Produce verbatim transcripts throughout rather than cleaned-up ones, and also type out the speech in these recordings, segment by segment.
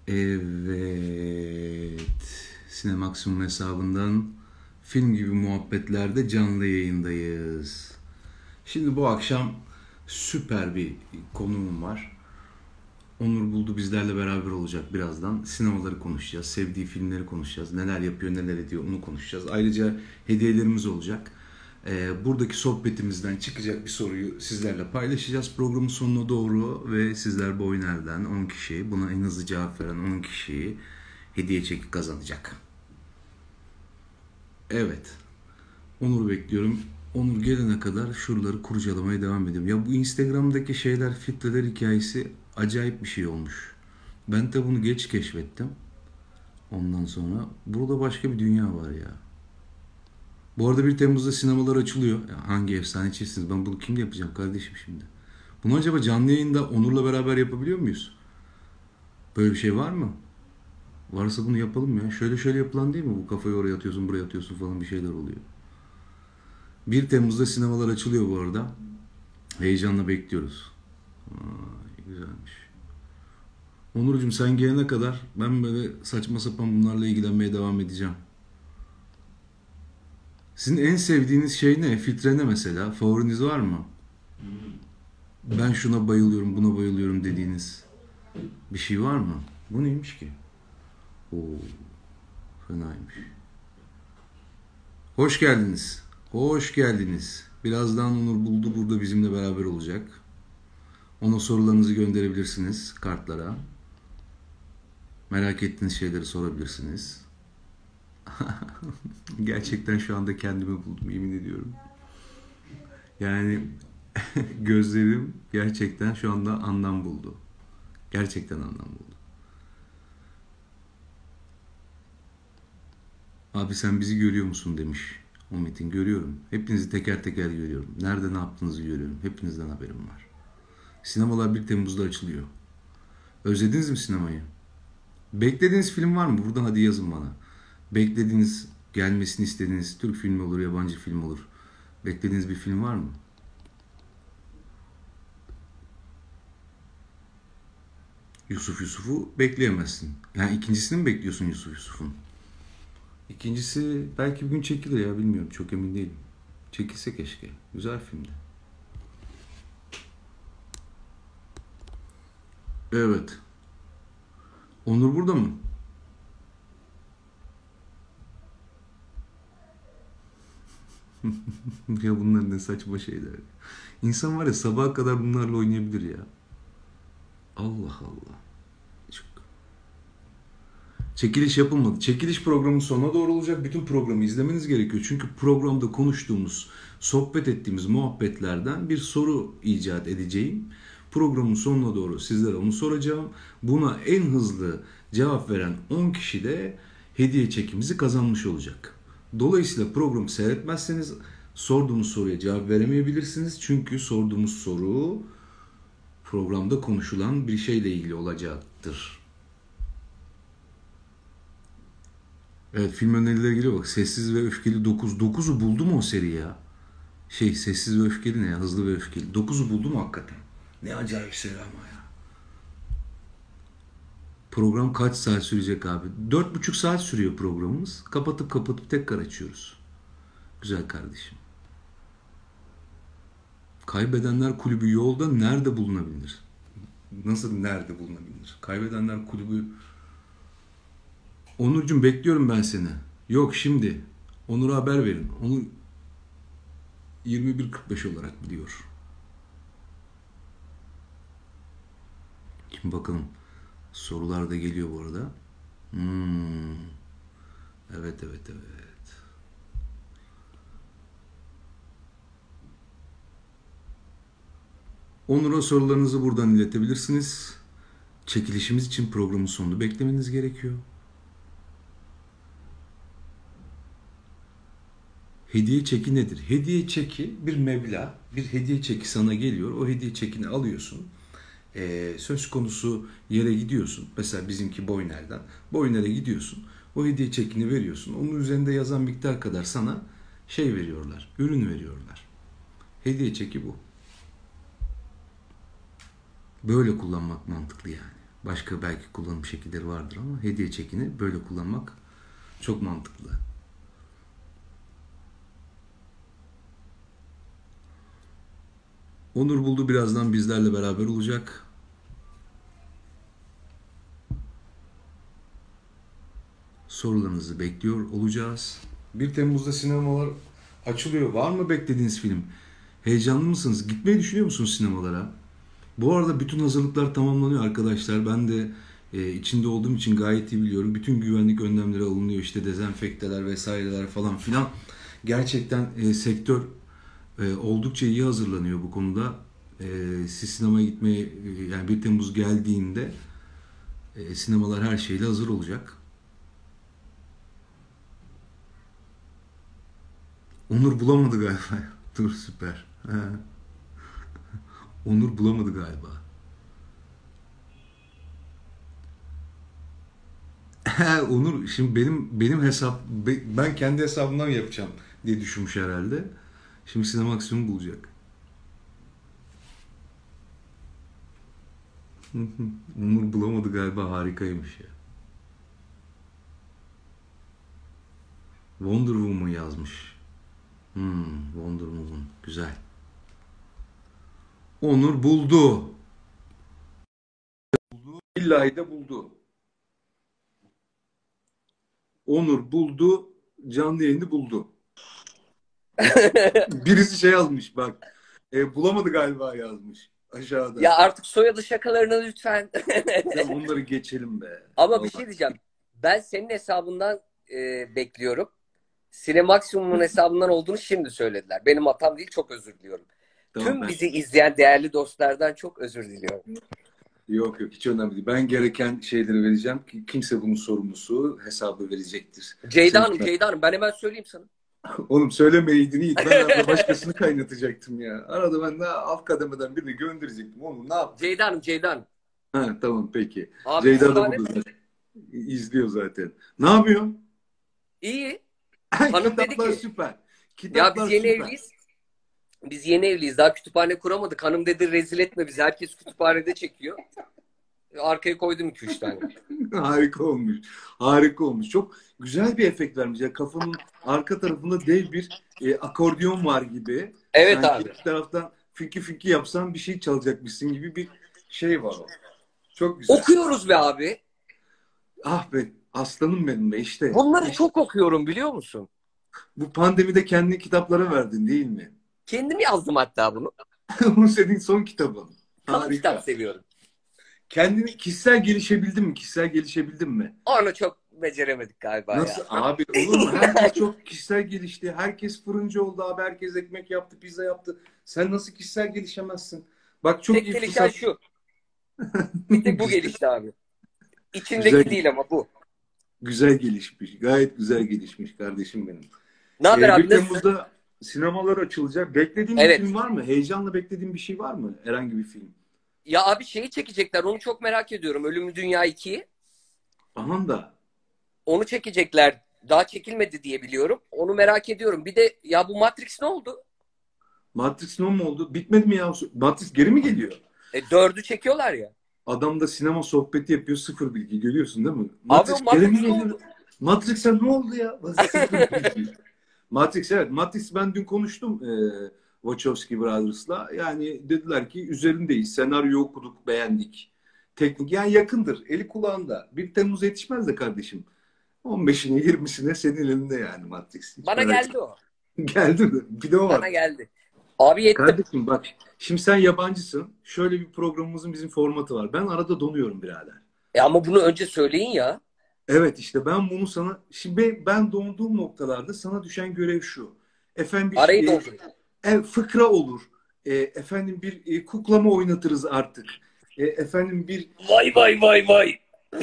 Evet. Sinemaksimum hesabından film gibi muhabbetlerde canlı yayındayız. Şimdi bu akşam süper bir konuğum var. Onur Buldu bizlerle beraber olacak birazdan. Sinemaları konuşacağız, sevdiği filmleri konuşacağız. Neler yapıyor, neler ediyor onu konuşacağız. Ayrıca hediyelerimiz olacak. Ee, buradaki sohbetimizden çıkacak bir soruyu sizlerle paylaşacağız programın sonuna doğru ve sizler bu oyunlardan on kişi, buna en hızlı cevap veren on kişiyi hediye çeki kazanacak. Evet. Onur'u bekliyorum. Onur gelene kadar şuraları kurcalamaya devam ediyorum. Ya bu Instagram'daki şeyler, filtreler hikayesi acayip bir şey olmuş. Ben de bunu geç keşfettim. Ondan sonra burada başka bir dünya var ya. Bu arada bir Temmuz'da sinemalar açılıyor. Ya hangi efsane çizsiniz? Ben bunu kimle yapacağım kardeşim şimdi? Bunu acaba canlı yayında Onur'la beraber yapabiliyor muyuz? Böyle bir şey var mı? Varsa bunu yapalım ya. Şöyle şöyle yapılan değil mi? Bu kafayı oraya atıyorsun, buraya atıyorsun falan bir şeyler oluyor. bir Temmuz'da sinemalar açılıyor bu arada. Heyecanla bekliyoruz. Ay, güzelmiş. Onurcuğum sen gelene kadar ben böyle saçma sapan bunlarla ilgilenmeye devam edeceğim. Sizin en sevdiğiniz şey ne? Filtre ne mesela? Favoriniz var mı? Ben şuna bayılıyorum, buna bayılıyorum dediğiniz bir şey var mı? Bu neymiş ki? Oo, fenaymış. Hoş geldiniz. Hoş geldiniz. Birazdan Onur Buldu burada bizimle beraber olacak. Ona sorularınızı gönderebilirsiniz kartlara. Merak ettiğiniz şeyleri sorabilirsiniz. Gerçekten şu anda kendimi buldum, yemin ediyorum. Yani gözlerim gerçekten şu anda anlam buldu. Gerçekten anlam buldu. Abi sen bizi görüyor musun demiş o Metin. Görüyorum. Hepinizi teker teker görüyorum. Nerede ne yaptığınızı görüyorum. Hepinizden haberim var. Sinemalar bir Temmuz'da açılıyor. Özlediniz mi sinemayı? Beklediğiniz film var mı? Buradan hadi yazın bana. Beklediğiniz, gelmesini istediğiniz Türk filmi olur, yabancı film olur. Beklediğiniz bir film var mı? Yusuf Yusuf'u bekleyemezsin. Yani ikincisini mi bekliyorsun Yusuf Yusuf'un? İkincisi belki bir gün çekilir ya, bilmiyorum. Çok emin değilim. Çekilse keşke. Güzel filmdi. Evet. Onur burada mı? Ya bunlar ne saçma şeyler. İnsan var ya sabaha kadar bunlarla oynayabilir ya. Allah Allah. Çok. Çekiliş yapılmadı. Çekiliş programın sonuna doğru olacak. Bütün programı izlemeniz gerekiyor. Çünkü programda konuştuğumuz, sohbet ettiğimiz muhabbetlerden bir soru icat edeceğim. Programın sonuna doğru sizlere onu soracağım. Buna en hızlı cevap veren on kişi de hediye çekimizi kazanmış olacak. Dolayısıyla programı seyretmezseniz sorduğumuz soruya cevap veremeyebilirsiniz. Çünkü sorduğumuz soru programda konuşulan bir şeyle ilgili olacaktır. Evet, film önerileri geliyor bak. Sessiz ve Öfkeli dokuz. dokuzu buldu mu o seri ya? Şey, Sessiz ve Öfkeli ne ya? Hızlı ve Öfkeli. dokuzu buldu mu hakikaten? Ne acayip seri ama ya. Program kaç saat sürecek abi? Dört buçuk saat sürüyor programımız. Kapatıp kapatıp tekrar açıyoruz. Güzel kardeşim. Kaybedenler Kulübü yolda nerede bulunabilir? Nasıl nerede bulunabilir? Kaybedenler Kulübü... Onurcuğum bekliyorum ben seni. Yok şimdi. Onur'a haber verin. Onu yirmi bir kırk beş olarak biliyor. Şimdi bakalım. Sorular da geliyor bu arada. Hmm. Evet evet evet. Onur'a sorularınızı buradan iletebilirsiniz. Çekilişimiz için programın sonunu beklemeniz gerekiyor. Hediye çeki nedir? Hediye çeki bir meblağ, bir hediye çeki sana geliyor. O hediye çekini alıyorsun. Ee, söz konusu yere gidiyorsun. Mesela bizimki Boyner'den. Boyner'e gidiyorsun. O hediye çekini veriyorsun. Onun üzerinde yazan miktar kadar sana şey veriyorlar. Ürün veriyorlar. Hediye çeki bu. Böyle kullanmak mantıklı yani. Başka belki kullanım şekilleri vardır ama hediye çekini böyle kullanmak çok mantıklı. Onur Buldu birazdan bizlerle beraber olacak. Sorularınızı bekliyor olacağız. bir Temmuz'da sinemalar açılıyor. Var mı beklediğiniz film? Heyecanlı mısınız? Gitmeyi düşünüyor musunuz sinemalara? Bu arada bütün hazırlıklar tamamlanıyor arkadaşlar. Ben de e, içinde olduğum için gayet iyi biliyorum. Bütün güvenlik önlemleri alınıyor. İşte dezenfekteler vesaireler falan filan. Gerçekten e, sektör e, oldukça iyi hazırlanıyor bu konuda. E, siz sinemaya gitmeye e, yani bir Temmuz geldiğinde e, sinemalar her şeyle hazır olacak. Onur bulamadı galiba. Dur süper. Ha. Onur bulamadı galiba. Onur şimdi benim benim hesap ben kendi hesabımdan yapacağım diye düşünmüş herhalde. Şimdi Sinemaksimum bulacak. Onur bulamadı galiba, harikaymış ya. Wonder Woman yazmış. Hmm, Wonder Woman güzel. Onur buldu. Billahi de buldu. Onur buldu. Canlı yayını buldu. Birisi şey yazmış bak. E, bulamadı galiba yazmış aşağıda. Ya artık soyadı şakalarını lütfen. Ya onları geçelim be. Ama Vallahi. bir şey diyeceğim. Ben senin hesabından e, bekliyorum. Sinemaksimum'un hesabından olduğunu şimdi söylediler. Benim hatam değil, çok özür diliyorum. Tamam, Tüm ben... bizi izleyen değerli dostlardan çok özür diliyorum. Yok yok, hiç önemli değil. Ben gereken şeyleri vereceğim. Kimse bunun sorumlusu, hesabı verecektir. Ceyda Hanım, Sen... Ceyda Hanım ben hemen söyleyeyim sana. Oğlum söylemeydin iyi. Ben arada başkasını kaynatacaktım ya. Arada ben daha alt kademeden birini gönderecektim. Oğlum ne yaptın? Ceyda Hanım, Ceyda Hanım. Ha, tamam peki. Abi, Ceyda da burada zaten. İzliyor zaten. Ne yapıyorsun? İyi. Hanım dedi Kitaplar ki, süper. Kitaplar ya biz yeni süper. evliyiz. Biz yeni evliyiz. Daha kütüphane kuramadık. Hanım dedi rezil etme bizi. Herkes kütüphanede çekiyor. Arkaya koydum iki üç tane. Harika olmuş. Harika olmuş. Çok güzel bir efekt vermiş. Yani kafanın arka tarafında dev bir e, akordeon var gibi. Evet sanki abi. bir taraftan fiki fiki yapsan bir şey çalacakmışsın gibi bir şey var o. Çok güzel. Okuyoruz be abi. Ah be aslanım benim be işte. Bunları işte. çok okuyorum biliyor musun? Bu pandemide kendini kitaplara verdin değil mi? Kendim yazdım hatta bunu. Bu senin son kitabın. Kalın Harika. kitap seviyorum. Kendini kişisel gelişebildin mi? Kişisel gelişebildin mi? Onu çok beceremedik galiba. Nasıl ya. abi, olur mu? Herkes çok kişisel gelişti. Herkes fırıncı oldu abi. Herkes ekmek yaptı, pizza yaptı. Sen nasıl kişisel gelişemezsin? Bak çok Tek iyi gelişen fırsat. şu. Bir tek bu gelişti abi. İçindeki Güzel, değil ama bu. güzel gelişmiş. Gayet güzel gelişmiş kardeşim benim. Ne haber Ee, abi? bir Nasılsın? Temmuz'da sinemalar açılacak. Beklediğin bir Evet. film var mı? Heyecanla beklediğin bir şey var mı? Herhangi bir film. Ya abi şeyi çekecekler. Onu çok merak ediyorum. Ölümlü Dünya ikiyi. Aman da. Onu çekecekler. Daha çekilmedi diye biliyorum. Onu merak ediyorum. Bir de ya bu Matrix ne oldu? Matrix ne mu oldu? Bitmedi mi ya? Matrix geri mi geliyor? E, dördü çekiyorlar ya. Adam da sinema sohbeti yapıyor, sıfır bilgi. Görüyorsun değil mi? Abi Matrix, o Matrix geri mi ne geliyor? oldu? Matrix'e ne oldu ya? Sıfır bilgi. Matrix evet. Matrix ben dün konuştum e, Wachowski Brothers'la. Yani dediler ki üzerindeyiz. Senaryo okuduk, beğendik. Teknik yani yakındır. Eli kulağında. bir Temmuz'a yetişmez de kardeşim. on beşine yirmisine senin elinde yani Matrix. Hiç Bana merak geldi o. etme. Geldi mi? Bir de o var. Bana geldi. Abi yetti. Kardeşim bak, şimdi sen yabancısın. Şöyle bir programımızın bizim formatı var. Ben arada donuyorum birader. E ama bunu önce söyleyin ya. Evet işte ben bunu sana, şimdi ben donduğum noktalarda sana düşen görev şu. Efendim bir Arayı e, doldurun. e, fıkra olur. E, efendim bir e, kuklama oynatırız artık. E, efendim bir Vay vay vay vay.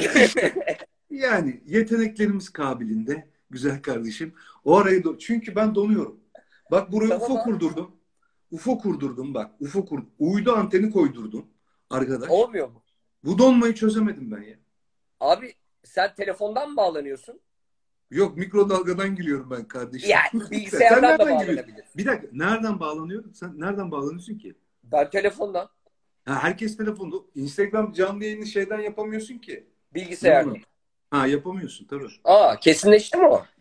yani yeteneklerimiz kabilinde güzel kardeşim. O arayı do çünkü ben donuyorum. Bak buraya Tamam U F O abi. kurdurdum. U F O kurdurdum bak. U F O kurdum. Uydu anteni koydurdum arkadaş. Olmuyor mu? Bu donmayı çözemedim ben ya. Abi sen telefondan mı bağlanıyorsun? Yok mikrodalgadan giriyorum ben kardeşim. Yani Sen bilgisayardan da nereden giriyorsun? bağlanabilir. Bir dakika nereden bağlanıyor? Sen nereden bağlanıyorsun ki? Ben telefondan. Ha, herkes telefonda. Instagram canlı yayını şeyden yapamıyorsun ki. Ne Bilgisayarda. onu? Ha, yapamıyorsun tabii. Aa, kesinleşti mi o?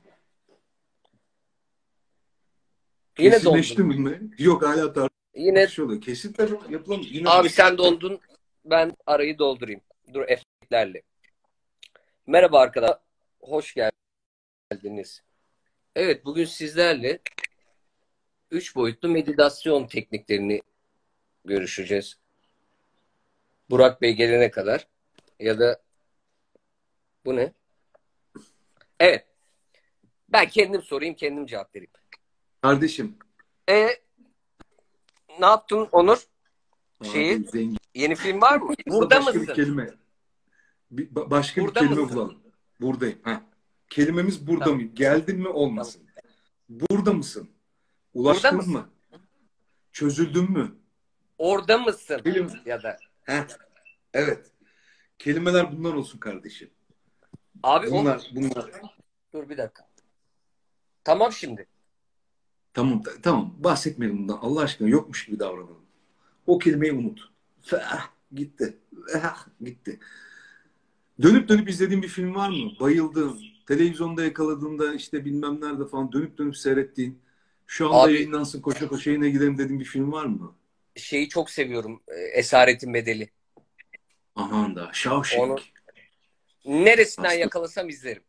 Yine Kesinleşti dondun. mi? Yok, hala Yine tartışılıyor. Kesin tabii yapılamıyor. Yine abi sen dondun. Ben arayı doldurayım. Dur, efektlerle. Merhaba arkadaşlar. Hoş geldiniz. Evet, bugün sizlerle üç boyutlu meditasyon tekniklerini görüşeceğiz. Burak Bey gelene kadar. Ya da bu ne? Evet. Ben kendim sorayım, kendim cevap vereyim. kardeşim. E ne yaptın Onur? Şeyi, Abi zengin. yeni film var mı? Burada Burada başka bir mısın? kelime. Bir, ba- başka bir Burada kelime mısın? bulalım. Buradayım. Ha. Kelimemiz burada Tamam. mı? Geldin mi Tamam. olmasın. Burada mısın? Burada Ulaştın mısın? mı? Çözüldün mü? Orada mısın? Kelime. Ya da Heh, evet. Kelimeler bunlar olsun kardeşim. abi o Bunlar, bunlar. dur bir dakika. Tamam şimdi. Tamam, ta- tamam. Bahsetmeyelim bundan. Allah aşkına yokmuş gibi davranalım. O kelimeyi unut. Fah, gitti. Ah, gitti. Dönüp dönüp izlediğin bir film var mı? Bayıldığın, televizyonda yakaladığında işte bilmem nerede falan dönüp dönüp seyrettiğin, şu anda Abi yayınlansın koşa koşa yine gidelim dediğin bir film var mı? şeyi çok seviyorum. e, Esaretin Bedeli. Aha da Shawshank. Onu neresinden Aslında yakalasam izlerim.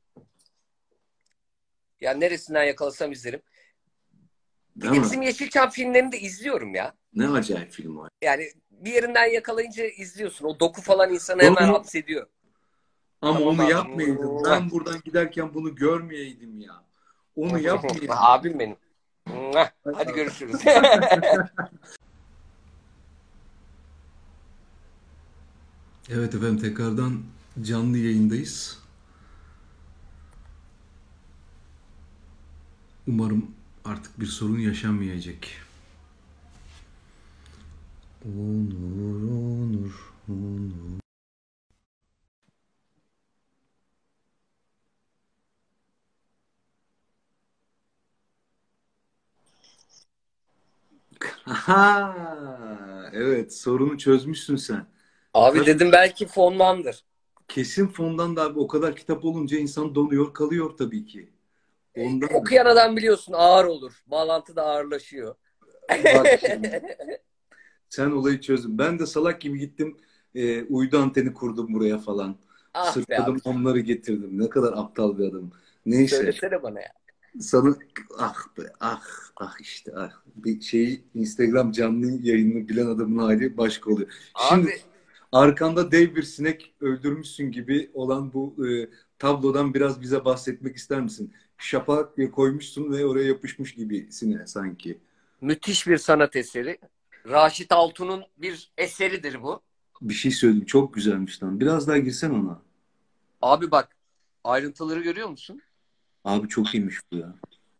Ya neresinden yakalasam izlerim. Bir değil de mi? bizim Yeşilçam filmlerini de izliyorum ya. Ne acayip film o. Yani bir yerinden yakalayınca izliyorsun. O doku falan insanı hemen Onu, hapsediyor. ama Tamam onu abi. yapmayaydım. Ben buradan giderken bunu görmeyeydim ya. Onu yapmayaydım. Abim benim. Hadi görüşürüz. Evet efendim, tekrardan canlı yayındayız. Umarım artık bir sorun yaşanmayacak. Onur, onur, onur. Aha, evet, sorunu çözmüşsün sen. Abi Tabii, dedim belki fonlandır. kesin fondan da abi, o kadar kitap olunca insan donuyor kalıyor tabii ki. Ondan Okuyan adam biliyorsun ağır olur. Bağlantı da ağırlaşıyor. bak şimdi, sen olayı çözdün. Ben de salak gibi gittim, e, uydu anteni kurdum buraya falan. Ah be Sırtladım abi. onları getirdim. Ne kadar aptal bir adamım. Neyse. Söylesene bana ya. Sana ah be ah ah işte ah, bir şeyi Instagram canlı yayını bilen adamın hali başka oluyor. Şimdi Abi arkanda dev bir sinek öldürmüşsün gibi olan bu e, tablodan biraz bize bahsetmek ister misin? Şapak diye koymuşsun ve oraya yapışmış gibisine sanki. müthiş bir sanat eseri. Raşit Altun'un bir eseridir bu. Bir şey söyledim, çok güzelmiş lan. Biraz daha girsen ona. Abi bak, ayrıntıları görüyor musun? Abi çok iyiymiş bu ya.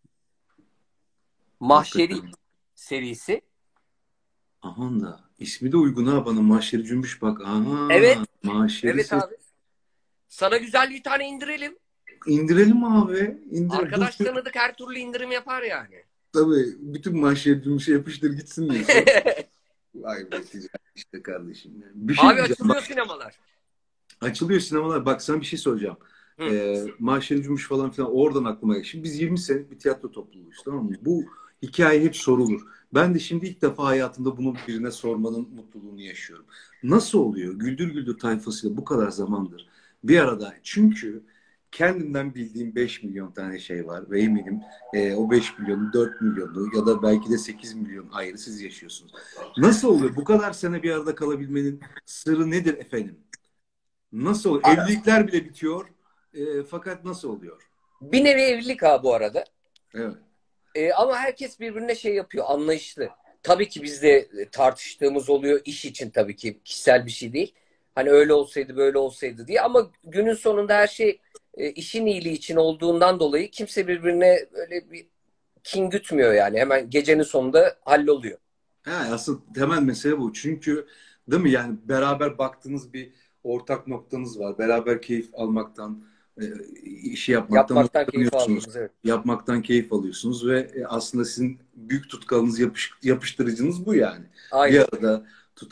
Mahşeri Hakikaten. serisi. Aha da. İsmi de uygun ha bana. Mahşeri Cümbüş bak. Aha. Evet. Mahşeri Evet ses. abi. Sana güzel bir tane indirelim. İndirelim abi. İndirelim. Bu Arkadaş tanıdık, her türlü indirim yapar yani. tabii bütün mahşer cümbüşe yapıştır gitsin diyorsun. Vay be, ticaret işte kardeşim. Yani. Bir şey Abi diyeceğim. Bak, açılıyor sinemalar. açılıyor sinemalar. Bak sana bir şey soracağım. Hı. Ee, mahşer cümbüş falan filan oradan aklıma geldi. Şimdi biz yirmi senelik bir tiyatro topluluğuyuz, tamam mı? Bu hikaye hep sorulur. Ben de şimdi ilk defa hayatımda bunu birine sormanın mutluluğunu yaşıyorum. Nasıl oluyor? Güldür Güldür tayfasıyla bu kadar zamandır bir arada. Çünkü kendimden bildiğim beş milyon tane şey var ve eminim e, o beş milyonu dört milyonu ya da belki de sekiz milyon ayrı siz yaşıyorsunuz. Nasıl oluyor? Bu kadar sene bir arada kalabilmenin sırrı nedir efendim? Nasıl oluyor? Abi, Evlilikler bile bitiyor. E, fakat nasıl oluyor? bir nevi evlilik abi bu arada. Evet. Ee, ama herkes birbirine şey yapıyor, anlayışlı. Tabii ki bizde tartıştığımız oluyor, iş için, tabii ki kişisel bir şey değil. Hani öyle olsaydı böyle olsaydı diye, ama günün sonunda her şey e, işin iyiliği için olduğundan dolayı kimse birbirine öyle bir kin gütmüyor yani. Hemen gecenin sonunda halloluyor. Ha, asıl temel mesele bu. Çünkü değil mi, yani beraber baktığınız bir ortak noktanız var. Beraber keyif almaktan, e, işi yapmaktan Yapmaktan keyif hoşlanıyorsunuz. aldığımız, evet. Yapmaktan keyif alıyorsunuz ve e, aslında sizin büyük tutkalınız, yapış, yapıştırıcınız bu yani. Bir Aynen. arada tutan.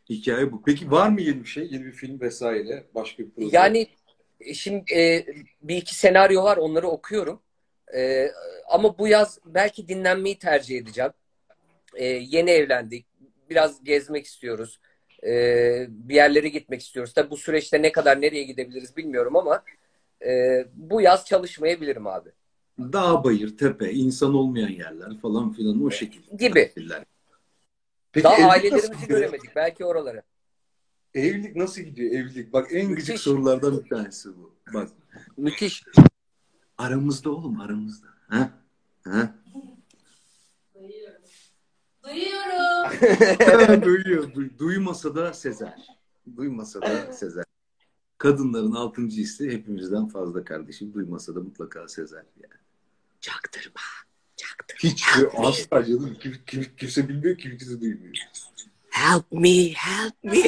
Hikaye bu. Peki var mı yeni bir şey? Yeni bir film vesaire? Başka bir proje? Yani e, şimdi e, bir iki senaryo var, onları okuyorum. E, ama bu yaz belki dinlenmeyi tercih edeceğim. E, yeni evlendik. Biraz gezmek istiyoruz. E, bir yerlere gitmek istiyoruz. Tabii bu süreçte ne kadar nereye gidebiliriz bilmiyorum ama e, bu yaz çalışmayabilirim abi. Dağ, bayır, tepe, insan olmayan yerler falan filan o şekilde Gibi. tatiller. Peki Daha evlilik nasıl ailelerimizi gidiyor? göremedik. Belki oralara. Evlilik nasıl gidiyor evlilik? Bak en gıcık Müthiş. sorulardan bir tanesi bu. Bak Müthiş. aramızda oğlum aramızda. Ha? Ha? Duyuyorum. Duyuyorum. Duyuyor. Du- duymasa da Sezer. Duymasa da Sezer. Kadınların altıncı hissi hepimizden fazla kardeşim. Duymasa da mutlaka Sezer. Yani. Çaktırma. Çaktırma. Hiç asla canım. Kim, kim, kimse bilmiyor, kimse duymuyor. Help me, help me.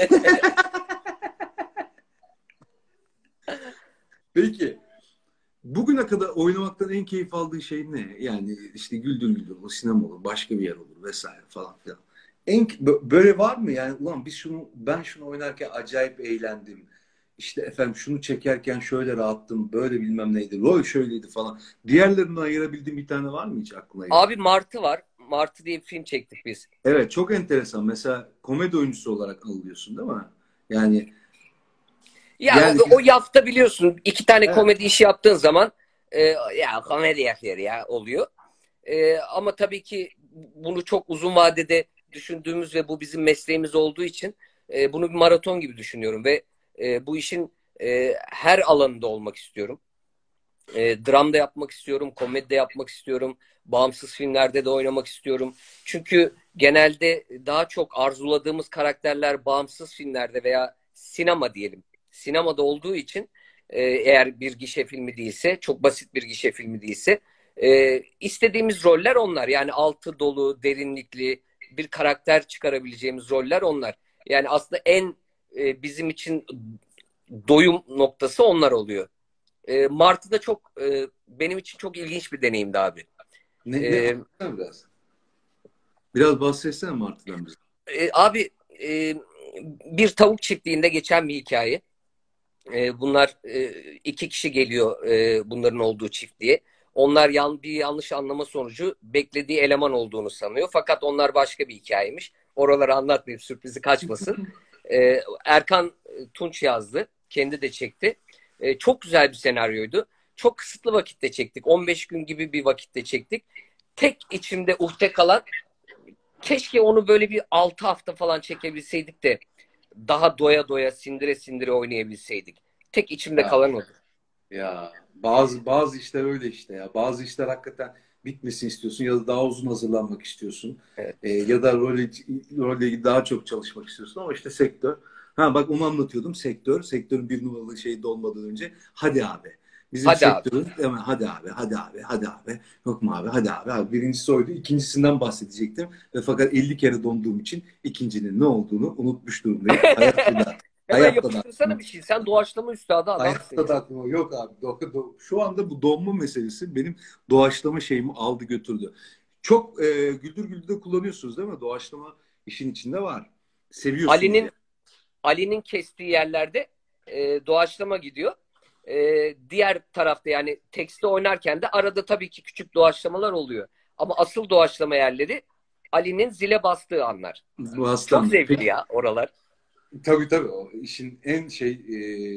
Peki bugüne kadar oynamaktan en keyif aldığın şey ne? Yani işte güldür güldür olur, sinema olur, başka bir yer olur vesaire falan filan. En, böyle var mı yani ulan biz şunu ben şunu oynarken acayip eğlendim. İşte efendim şunu çekerken şöyle rahattım, böyle bilmem neydi, rol şöyleydi falan. Diğerlerinden ayırabildiğin bir tane var mı hiç aklına gelen? Abi Martı var. Martı diye bir film çektik biz. Evet çok enteresan. Mesela komedi oyuncusu olarak anılıyorsun değil mi? Yani Ya yani o, o yafta biliyorsun iki tane evet. komedi işi yaptığın zaman e, ya komedi yapıyor ya oluyor. E, ama tabii ki bunu çok uzun vadede düşündüğümüz ve bu bizim mesleğimiz olduğu için e, bunu bir maraton gibi düşünüyorum ve e, bu işin e, her alanında olmak istiyorum. E, dram da yapmak istiyorum, komedi de yapmak istiyorum, bağımsız filmlerde de oynamak istiyorum. Çünkü genelde daha çok arzuladığımız karakterler bağımsız filmlerde veya sinema diyelim. Sinemada olduğu için e, eğer bir gişe filmi değilse, çok basit bir gişe filmi değilse e, istediğimiz roller onlar. Yani altı dolu, derinlikli bir karakter çıkarabileceğimiz roller onlar. Yani aslında en e, bizim için doyum noktası onlar oluyor. E, Martı'da çok e, benim için çok ilginç bir deneyimdi abi. Ne, ne E, anlatsana biraz. Biraz bahsetsene Martı'dan bize. e, abi e, bir tavuk çiftliğinde geçen bir hikaye. E, bunlar e, iki kişi geliyor e, bunların olduğu çiftliğe. Onlar yan, bir yanlış anlama sonucu beklediği eleman olduğunu sanıyor. Fakat onlar başka bir hikayeymiş. Oraları anlatmayayım sürprizi kaçmasın. E, Erkan Tunç yazdı. Kendi de çekti. E, çok güzel bir senaryoydu. Çok kısıtlı vakitte çektik. on beş gün gibi bir vakitte çektik. Tek içimde uhde kalan keşke onu böyle bir altı hafta falan çekebilseydik de daha doya doya sindire sindire oynayabilseydik. Tek içimde Ya, kalan odur. ya bazı bazı işler öyle işte ya. Bazı işler hakikaten bitmesini istiyorsun ya da daha uzun hazırlanmak istiyorsun. Evet. Ee, ya da rolle, rolle ilgili daha çok çalışmak istiyorsun ama işte sektör. Ha bak onu anlatıyordum. Sektör. Sektörün bir numaralı şeyde olmadan önce hadi abi. Bizim Hadi abi. sektörün hemen hadi abi, hadi abi, hadi abi. Yok mu abi, hadi abi. abi. Birincisi oydu. İkincisinden bahsedecektim. Ve fakat elli kere donduğum için ikincinin ne olduğunu unutmuş durumdayım. Hayatta da. Hemen Hayatta da. yapıştırsana bir şey. Sen doğaçlama üstadı adamsın Hayatta ya. da aklıma yok abi. Do- do- Şu anda bu donma meselesi benim doğaçlama şeyimi aldı götürdü. Çok e, güldür güldür kullanıyorsunuz değil mi? Doğaçlama işin içinde var. Seviyorsunuz Ali'nin yani. Ali'nin kestiği yerlerde e, doğaçlama gidiyor. E, diğer tarafta yani tekste oynarken de arada tabii ki küçük doğaçlamalar oluyor. Ama asıl doğaçlama yerleri Ali'nin zile bastığı anlar. Bu Çok aslanlar. zevkli ya oralar. Tabii tabii o işin en şey e,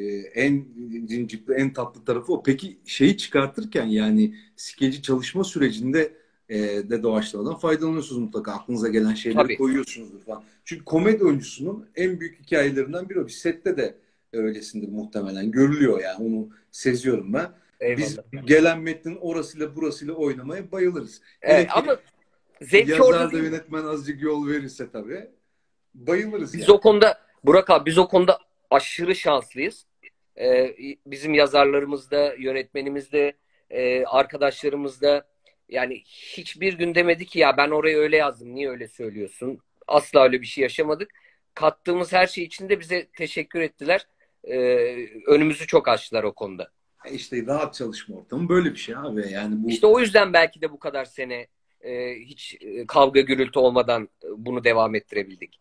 en cincikli en tatlı tarafı o. Peki şeyi çıkartırken yani skeci çalışma sürecinde e, de doğaçlamadan faydalanıyorsunuz mutlaka. Aklınıza gelen şeyleri Tabii. koyuyorsunuzdur falan. Çünkü komedi oyuncusunun en büyük hikayelerinden biri o. Bir sette de öylesindir muhtemelen. Görülüyor yani onu seziyorum ben. Biz Eyvallah. gelen metnin orasıyla burasıyla oynamaya bayılırız. Hele Evet, ki ama zevki orada yazar da değil mi? yönetmen azıcık yol verirse tabii bayılırız Biz yani. o konuda Burak abi biz o konuda aşırı şanslıyız. Ee, bizim yazarlarımız da, yönetmenimiz de, e, arkadaşlarımız da yani hiçbir gün demedi ki ya ben orayı öyle yazdım, niye öyle söylüyorsun? Asla öyle bir şey yaşamadık. Kattığımız her şey için de bize teşekkür ettiler. Ee, önümüzü çok açtılar o konuda. E İşte rahat çalışma ortamı böyle bir şey abi. Yani bu İşte o yüzden belki de bu kadar sene e, hiç e, kavga gürültü olmadan e, bunu devam ettirebildik.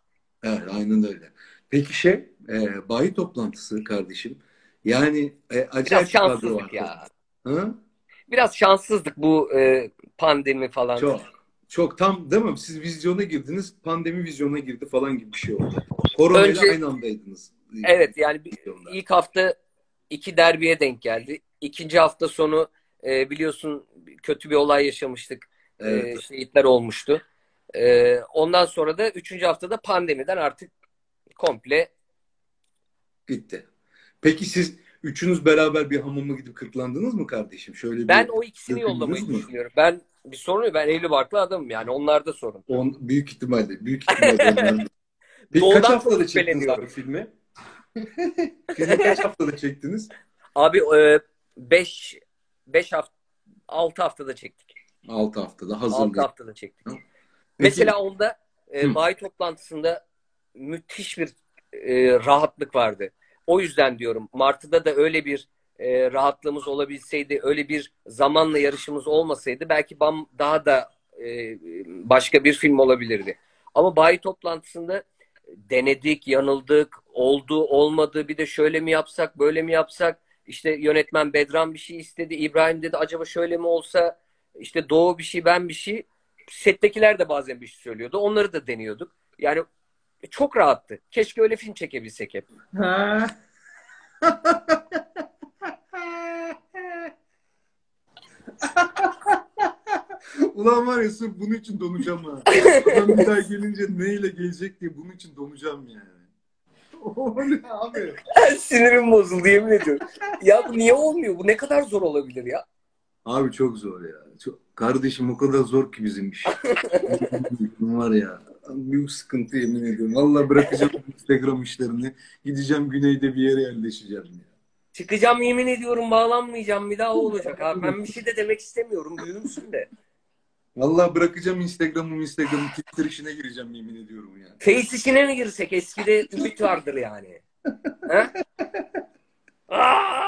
Evet, aynen öyle. Peki şey, e, bayi toplantısı kardeşim. Yani e, Biraz acayip bir kadro şanssızlık vardı. ya. Hı? Biraz şanssızlık bu e, pandemi falan. Çok. Çok tam değil mi? Siz vizyona girdiniz, pandemi vizyona girdi falan gibi bir şey oldu. Korona ile Önce aynı andaydınız e, evet yani bir- vizyonda. ilk hafta iki derbiye denk geldi. İkinci hafta sonu e, biliyorsun kötü bir olay yaşamıştık. Evet, E, şehitler olmuştu. E, ondan sonra da üçüncü haftada pandemiden artık komple. gitti. Peki siz üçünüz beraber bir hamama gidip kırklandınız mı kardeşim? Şöyle Ben bir o ikisini döküldünüz yollamayı mü? düşünüyorum. Ben bir sorun yok. Ben evli barklı adamım yani. Onlarda sorun. On, büyük ihtimalle. Büyük ihtimalle onlar. Peki kaç Doğudan çok haftada çektiniz abi şüpheleniyorum. filmi? Filmi kaç haftada çektiniz? Abi e, beş beş hafta altı haftada çektik. Altı haftada altı hazırlayıp. haftada çektik. Peki, Mesela onda e, hı, bayi toplantısında müthiş bir e, rahatlık vardı. O yüzden diyorum Martı'da da öyle bir e, rahatlığımız olabilseydi, öyle bir zamanla yarışımız olmasaydı belki bam daha da e, başka bir film olabilirdi. Ama bayi toplantısında denedik, yanıldık, oldu, olmadı, bir de şöyle mi yapsak, böyle mi yapsak? İşte yönetmen Bedran bir şey istedi, İbrahim dedi acaba şöyle mi olsa, işte Doğu bir şey, ben bir şey. Settekiler de bazen bir şey söylüyordu. Onları da deniyorduk. Yani çok rahattı. Keşke öyle film çekebilsek hep. ha. Ulan var ya sırf bunun için donacağım ha. Adam bir daha gelince neyle gelecek diye bunun için donacağım yani. O ne abi? Sinirim bozuldu yemin ediyorum. Ya bu niye olmuyor? Bu ne kadar zor olabilir ya? Abi çok zor ya. Çok, kardeşim o kadar zor ki bizim iş. Var ya. Büyük sıkıntı yemin ediyorum. Vallahi bırakacağım Instagram işlerini. Gideceğim güneyde bir yere yerleşeceğim ya. Çıkacağım yemin ediyorum bağlanmayacağım. Bir daha o olacak abi. Ben bir şey de demek istemiyorum. Büyümsün de. Vallahi bırakacağım Instagram'ı Instagram'ı Twitter işine gireceğim yemin ediyorum ya. Face işine mi girsek? Eskide ümit vardır yani. Ha? Aa!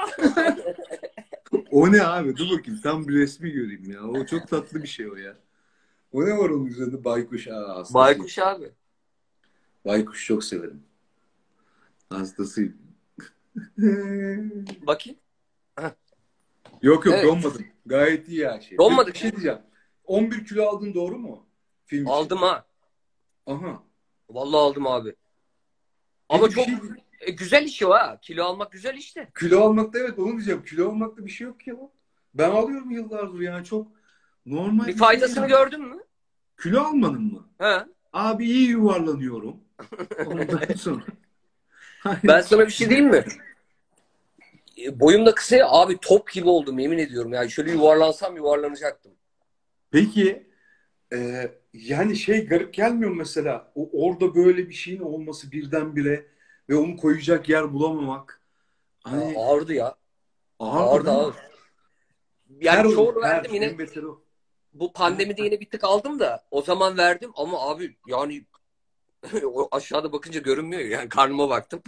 O ne abi? Dur bakayım tam bir resmi göreyim ya. O çok tatlı bir şey o ya. O ne var onun üzerinde? Baykuş aa, hastasıyım. Baykuş abi. Baykuş çok severim. Hastasıyım. Bakayım. Yok yok Evet. donmadım. Gayet iyi her şey. Peki Donmadık. bir şey diyeceğim. on bir kilo aldın doğru mu? Film için. Aldım ha. Aha. Vallahi aldım abi. Ama Peki bir çok şey e, güzel iş o ha. Kilo almak güzel işte. kilo almakta evet onu diyeceğim. Kilo almakta bir şey yok ki ya. Ben alıyorum yıllardır yani çok normal Bir bir şey faydasını yani. gördün mü? Kilo almanın mı? He. Abi iyi yuvarlanıyorum. Ondan sonra. Ben sana bir şey diyeyim mi? E, Boyum da kısa ya. Abi top gibi oldum yemin ediyorum. Yani şöyle yuvarlansam yuvarlanacaktım. Peki e, yani şey garip gelmiyor mu mesela o, orada böyle bir şeyin olması birdenbire ve onu koyacak yer bulamamak. Ya, Hani ağırdı ya. ağırdı Ağırdı değil mi? ağır. Ter Yani oluyor çoğunu ter verdim yine. en beteri o. Bu pandemide yine bir tık aldım da o zaman verdim ama abi yani o aşağıda bakınca görünmüyor yani karnıma baktım.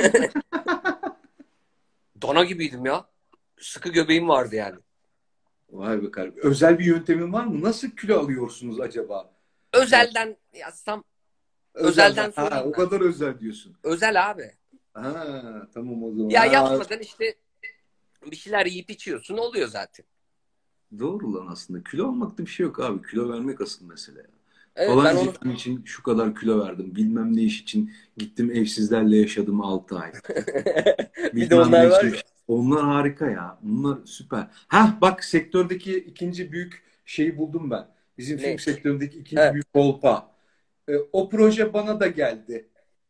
Dana gibiydim ya. Sıkı göbeğim vardı yani. Vay be kardeşim. Özel bir yöntemin var mı? Nasıl kilo alıyorsunuz acaba? Yani Özelden yazsam özelden. özelden Ha, sorayım o ben. kadar özel diyorsun. Özel abi. Ha, tamam o zaman. Ya Ha, yapmadan işte bir şeyler yiyip içiyorsun oluyor zaten. doğru lan aslında. Kilo almakta bir şey yok abi. Kilo vermek asıl mesele ya. Evet ben Falanca onu film için şu kadar kilo verdim. Bilmem ne iş için gittim evsizlerle yaşadım altı ay. bir de Bilmem onlar ne var için. ya. Onlar harika ya. Onlar süper. Hah bak sektördeki ikinci büyük şeyi buldum ben. Bizim film Ne? sektöründeki ikinci He. büyük kolpa. E, o proje bana da geldi.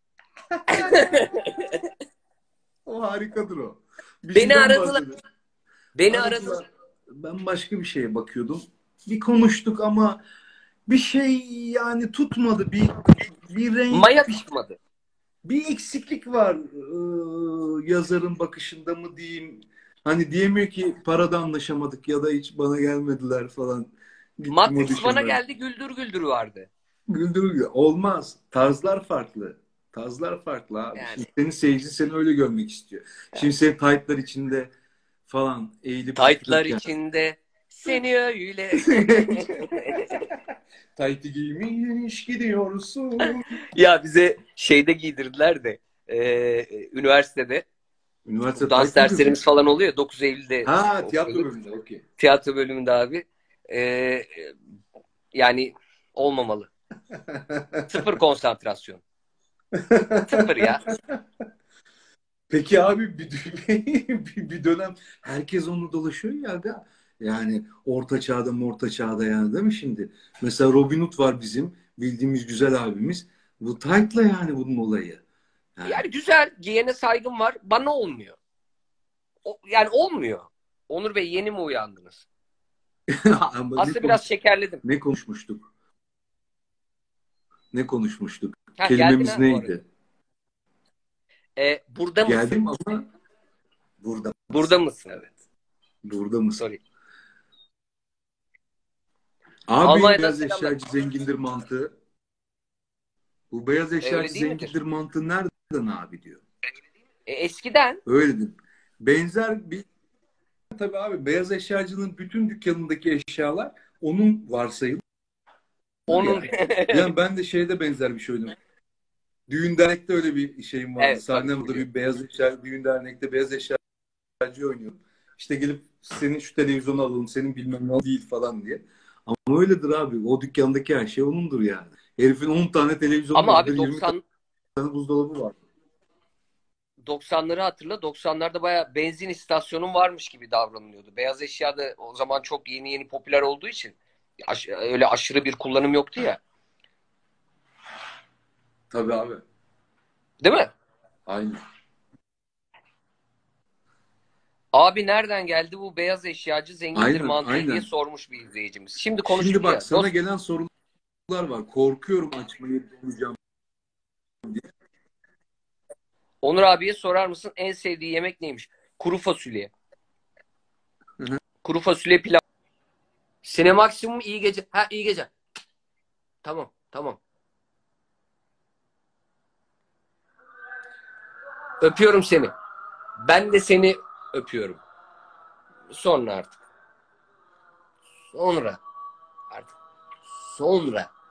O harikadır o. Bir Beni şeyden aradılar. bahsedelim. Beni aradılar. Aradılar. Ben başka bir şeye bakıyordum. Bir konuştuk ama bir şey yani tutmadı. Bir bir renk, Maya bir, tutmadı. bir eksiklik var ee, yazarın bakışında mı diyeyim. Hani diyemiyor ki parada anlaşamadık ya da hiç bana gelmediler falan. Gittim Matrix bana audition'lara. geldi güldür güldür vardı. Güldürüyor. Olmaz. Tarzlar farklı. Tarzlar farklı abi. Yani Şimdi senin seyirci seni öyle görmek istiyor. Şimdi senin taytlar içinde falan eğilip taytlar bükülürken içinde seni öyle. Taytı giymiş gidiyorsun. Ya bize şeyde giydirdiler de e, üniversitede Üniversite dans tayt mı derslerimiz kızım? falan oluyor. dokuz Eylül'de Ha, tiyatro okuyorduk. bölümünde, okey. Tiyatro bölümünde abi. E, yani olmamalı. Sıfır konsantrasyon. Sıfır ya. Peki abi bir, bir, bir dönem herkes onu dolaşıyor ya aga. Yani orta çağda orta çağda yani değil mi şimdi? Mesela Robin Hood var bizim bildiğimiz güzel abimiz. Bu tight'la yani bunun olayı. Yani, Yani güzel. Giyene saygım var. Bana olmuyor. O, yani olmuyor. Onur Bey yeni mi uyandınız? ama ne, Aslında konuş, biraz şekerledim. ne konuşmuştuk? Ne konuşmuştuk? Ha geldin Kelimemiz ha bu arada. neydi? E, burada mısın? Geldim ama burada Burada mısın? mısın? Evet. Burada mısın? Sorry. Abi Almanya'dan beyaz selamlar. eşyacı zengindir mantığı. Bu beyaz E, öyle eşyacı değil midir? zengindir mantığı nereden abi diyor. E, eskiden Öyle dedim. Benzer bir tabii abi beyaz eşyacının bütün dükkanındaki eşyalar onun varsayımı onun yani. Yani ben de şeyde benzer bir şey oynadım. Düğün dernekte öyle bir şeyim vardı. evet, Sahnem tabii, orada biliyorum. bir beyaz eşya, düğün dernekte beyaz eşyacı oynuyorum. İşte gelip senin şu televizyonu alalım, senin bilmem ne değil falan diye. Ama öyledir abi. O dükkandaki her şey onundur yani. Herifin on tane televizyonu Ama vardır, abi yirmi doksan tane buzdolabı var. doksanları hatırla. doksanlarda bayağı benzin istasyonun varmış gibi davranılıyordu. Beyaz eşya da o zaman çok yeni yeni popüler olduğu için aş- öyle aşırı bir kullanım yoktu ya. Tabii abi. Değil mi? Aynen. Abi nereden geldi bu beyaz eşyacı zengindir Aynen, mantığı aynen. diye sormuş bir izleyicimiz. Şimdi konuştuk Şimdi bak ya. sana Dost, gelen sorular var. Korkuyorum açmayı bulacağım. Onur abiye sorar mısın en sevdiği yemek neymiş? Kuru fasulye. Hı hı. Kuru fasulye pilav. Sinemaksimum iyi gece. Ha iyi gece. Tamam tamam. Öpüyorum seni. Ben de seni öpüyorum. Sonra artık. Sonra. Artık. Sonra.